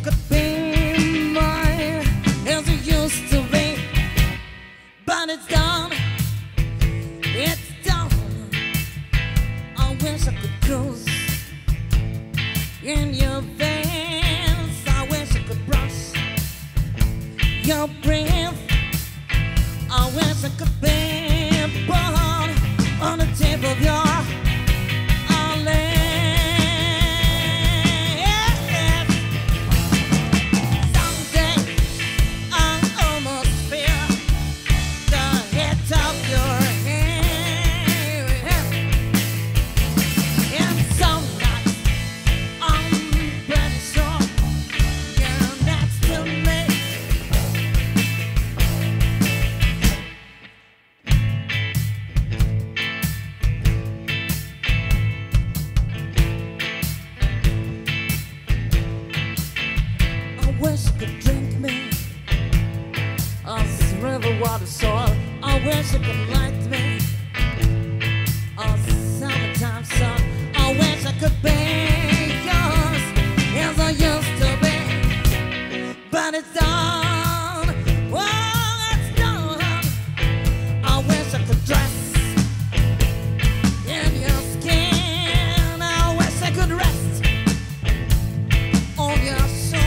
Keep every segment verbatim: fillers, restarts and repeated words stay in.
could be mine as it used to be, but it's done, it's done. I wish I could cruise in your veins. I wish I could brush your breath. I wish I could be born on the tip of your wish you could drink me as river water soil. I wish you could light me as summertime sun. I wish I could be yours as I used to be, but it's done. Oh, it's done. I wish I could dress in your skin. I wish I could rest on your shoulder.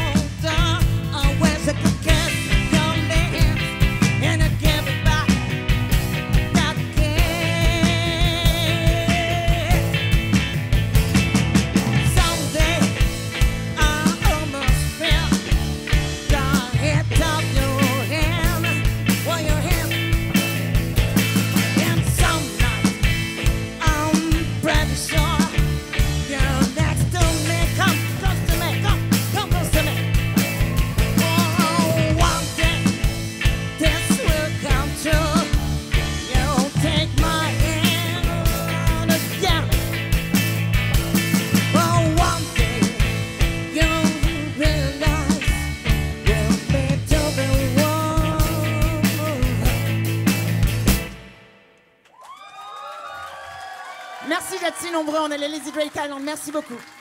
Merci d'être si nombreux, on est les Lazy Dre Island. Merci beaucoup.